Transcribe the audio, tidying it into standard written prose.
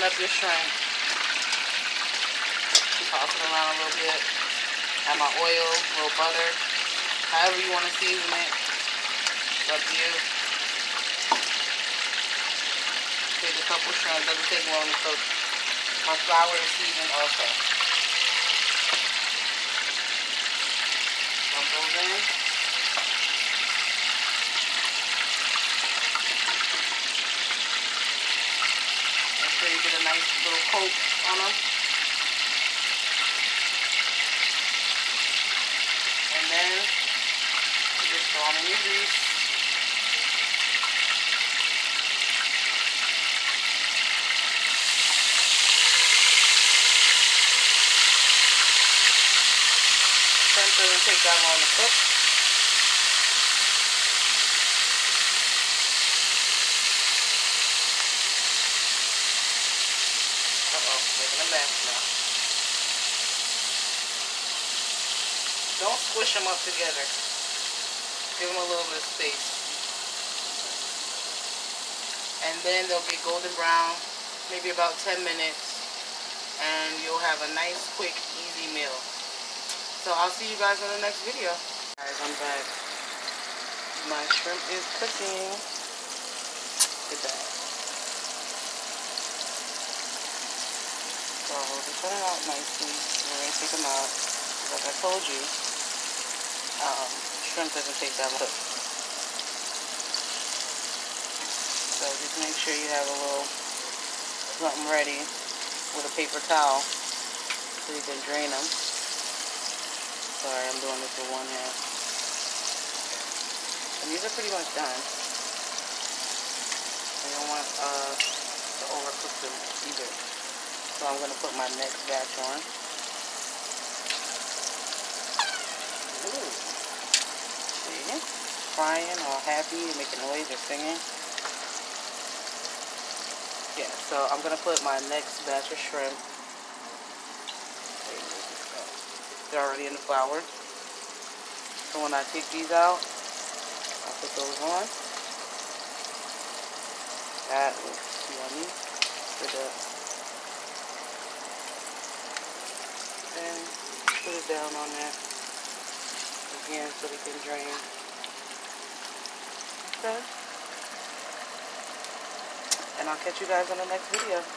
up your shrimp. Toss it around a little bit. Add my oil, a little butter. However you want to season it. It's up to you. Take a couple shrimp. Doesn't take long to cook. My flour is seasoned also. Dump those in. Make sure you get a nice little coat on them. And then you just throw them in your grease. Shrimp doesn't take that long to cook. Uh-oh, making a mess now. Don't squish them up together. Give them a little bit of space. And then they'll get golden brown, maybe about 10 minutes. And you'll have a nice, quick, easy meal. So I'll see you guys in the next video. Guys, I'm back. My shrimp is cooking. Look at that. So just cut it out nicely. We're going to take them out. Like I told you, shrimp doesn't take that long. So just make sure you have a little something ready with a paper towel so you can drain them. Sorry, I'm doing this with one hand. And these are pretty much done. You don't want to overcook them either. So I'm going to put my next batch on. Ooh. See? Frying, all happy, making noise or singing. Yeah, so I'm going to put my next batch of shrimp. They're already in the flour. So when I take these out, I'll put those on. That looks yummy. And put it down on there again so they can drain. Okay. And I'll catch you guys on the next video.